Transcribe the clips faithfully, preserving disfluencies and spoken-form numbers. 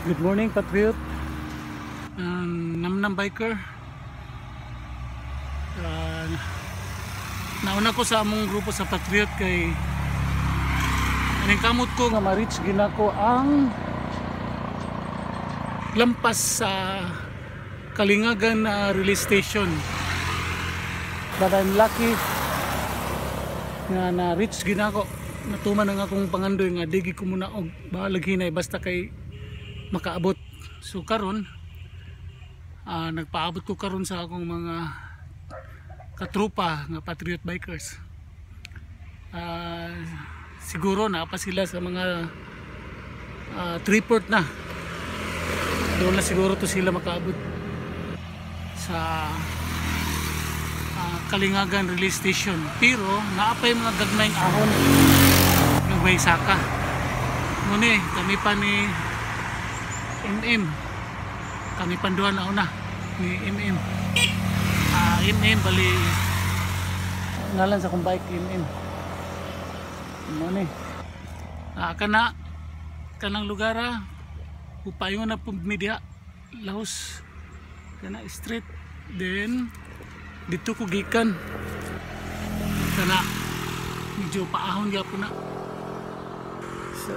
Good morning, Patriot. Um, Namnam Biker. Uh, nauna ko sa among grupo sa Patriot kay aning kamot ko nga ma-reach ginako ang lampas sa Kalingagan uh, release station. But I'm lucky nga na-reach ginako. Natuman na nga akong pangandoy nga digi ko muna og bahalag hinay basta kay makaabot. So karon uh, nagpaabot ko karon sa akong mga katrupa nga Patriot Bikers. Uh, siguro na pa sila sa mga uh, three-port na. Doon na siguro to sila makaabot sa uh, Kalingagan release station. Pero naapay mga gagmayng ahon ng Waysaka. Muna kami pa ni M M. Kami panduan na una ni M M. Ah, M M bali ngalan sa kong bike M M. Muna ah, kana kanang lugar upayon na pumidya lahos kana street, then dito ko gikan kana medyo paahon gyapon na. So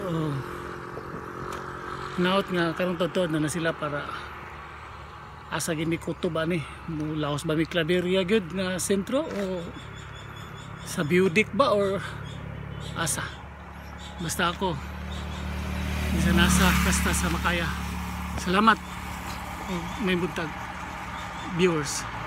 naot nga karong totoo na na sila para asa gini kutob ani laos ba mi Claveria gyud nga sentro o sa Budik ba or asa basta ako bisa nasa basta sa Makaya. Salamat o may buntag viewers.